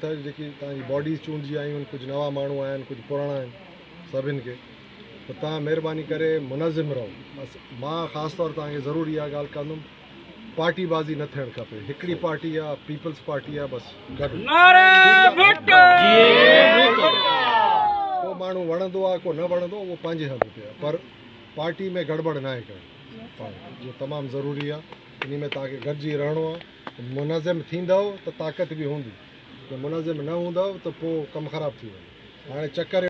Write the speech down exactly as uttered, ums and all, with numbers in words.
अथव जेकी तव्हांजी बॉडीज़ चूंडिजी आयूं आहिनि, कुझु नवां माण्हू आया आहिनि, कुझु पुराणा आहिनि, सभिनि खे त तव्हां महिरबानी करे मुनज़िम रहो। बसि मां ख़ासि तौर तव्हांखे ज़रूरु इहा ॻाल्हि कंदुमि, पार्टीबाज़ी न थियणु खपे। हिकिड़ी पार्टी आहे, पीपल्स पार्टी आहे, बसि गॾु। को माण्हू वणंदो आहे, को न वणंदो, उहो पंहिंजे हंधि ते आहे, पर पार्टी में गड़बड़ न आहे करणी, जो तमामु ज़रूरी आहे। इन में तव्हांखे गॾिजी रहणो आहे। मुनज़िम थींदव त ताक़त बि हूंदी, जो मुनज़िम न हूंदव त पोइ कमु ख़राबु थी वेंदो। हाणे चकर